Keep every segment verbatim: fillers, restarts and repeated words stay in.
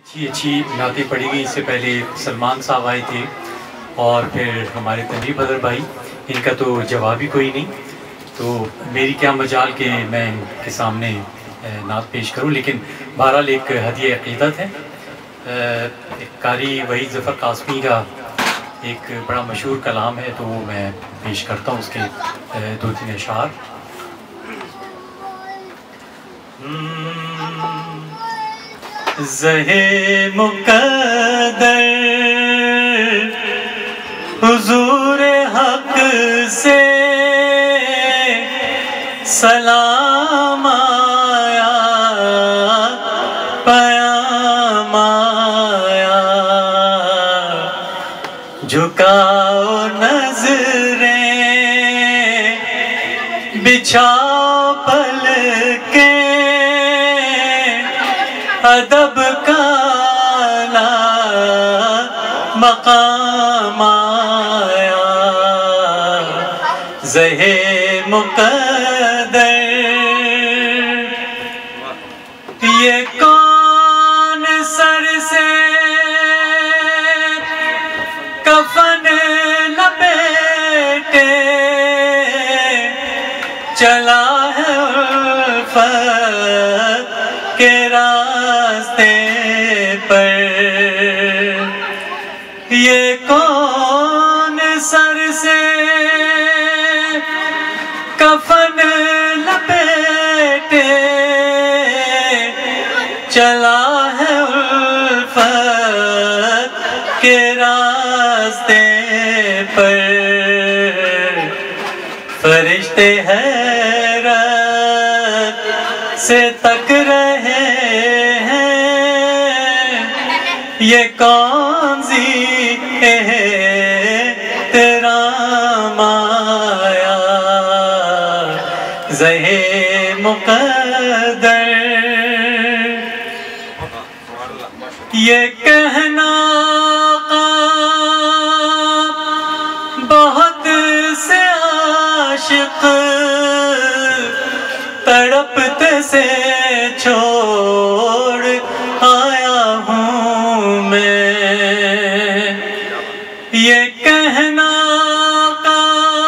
अच्छी अच्छी नातें पढ़ी गई। इससे पहले सलमान साहब आए थे और फिर हमारे तनवीर बदर भाई, इनका तो जवाब ही कोई नहीं, तो मेरी क्या मजाल कि मैं इनके सामने नात पेश करूं। लेकिन बहरहाल एक हदिया अक़ीदत है, एक कारी वही ज़फ़र कासमी का एक बड़ा मशहूर कलाम है, तो वो मैं पेश करता हूँ, उसके दो तीन अशार। ज़हे मुक़द्दर हुज़ूर हक़ से सलाम आया, पयाम आया, झुकाओ नज़रें, बिछाओ पलकें, अदब का मकाम आया। ज़हे मुक़द्दर ये कौन सर से कफन लपेटे चला है उल्फत के रास्ते पर, ये कौन सर से कफन लपेटे चला है उल्फत के रास्ते पर। फरिश्ते हैरत से तक रहे हैं, ये कौन सी तेरा माया। ज़हे मुक़द्दर ये कहना बहुत से आशिक़ तड़पते से छोड़ आया हूँ मैं, ये कहना का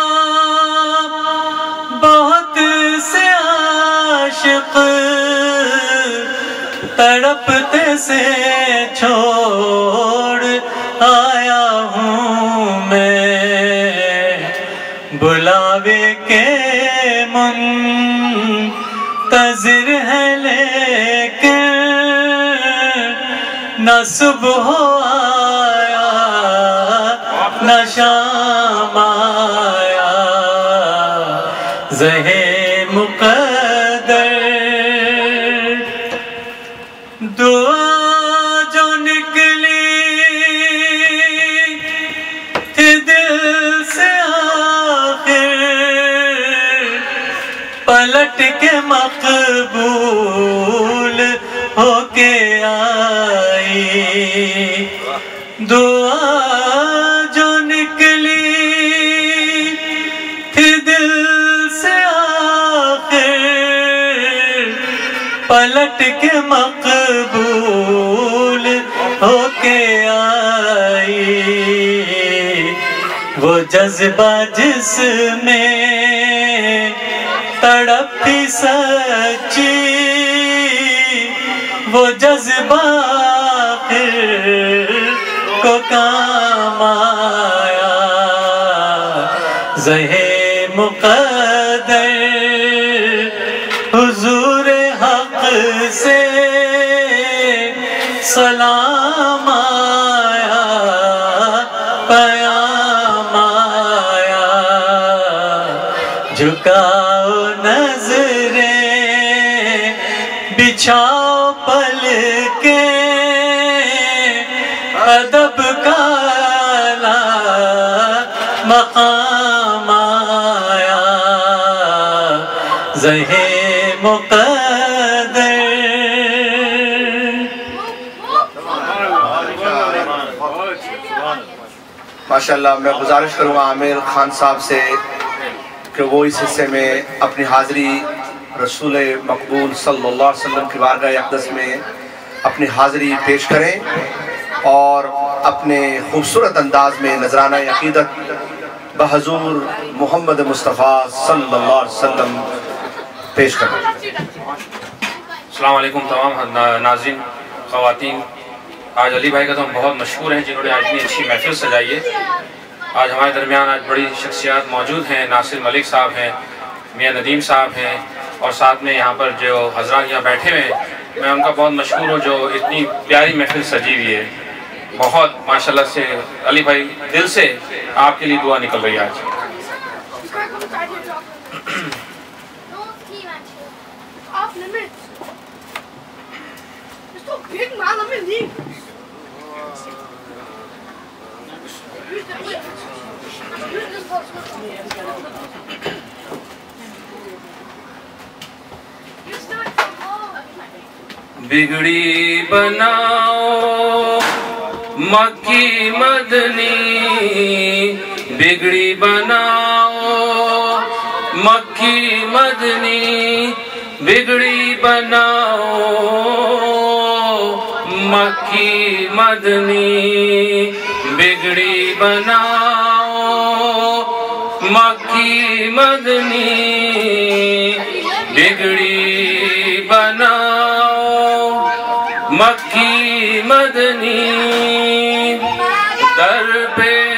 बहुत से आशिक़ तड़पते से छोड़ आया हूँ मैं। बुलावे के मुंतज़िर है लेकिन न सुबह आया न शाम आया। ज़हे मुक़द्दर दुआ जो निकली थी दिल से आखिर पलट के मक़बूल होके आई। दुआ जो निकली थी दिल से आखिर पलट के मक़बूल होके आई। वो जज्बा जिसमें तड़प थी सच्ची, वो जज्बा फिर को काम आया। ज़हे मुक़द्दर हुज़ूर हक़ से सलाम आया, पयाम आया, झुकाओ नज़रें, बिछाओ पलकें, अदब का मकाम आया। ज़हे मुक़द्दर माशाअल्लाह। मैं गुजारिश करूँगा आमिर खान साहब से कि वो इस हिस्से में अपनी हाज़िरी रसूल मकबूल सल्लल्लाहु अलैहि वसल्लम की बारगाह अक़दस में اپنی حاضری پیش کریں اور اپنے خوبصورت انداز میں نذرانہ عقیدت بحضور محمد مصطفیٰ صلی اللہ علیہ وسلم پیش کریں۔ السلام علیکم تمام ناظرین، خواتین۔ آج علی بھائی کا تو ہم بہت مشہور ہیں جنہوں نے آج اتنی اچھی محفل سجائی ہے۔ آج ہمارے درمیان آج بڑی شخصیات موجود ہیں، ناصر ملک صاحب ہیں، میاں ندیم صاحب ہیں، اور ساتھ میں یہاں پر جو حضرات یہاں بیٹھے ہوئے ہیں، میں ان کا بہت مشکور ہوں جو اتنی پیاری محفل سجی ہوئی ہے۔ بہت ماشاءاللہ سے علی بھائی دل سے آپ کے لیے دعا نکل رہی ہے آج۔ بگڑی بناؤ مکی مدنی، بگڑی بناؤ مکی مدنی، بگڑی بناؤ مکی مدنی، بگڑی بناؤ مکی مدنی، بگڑی بناؤ مکی مدنی، در پہ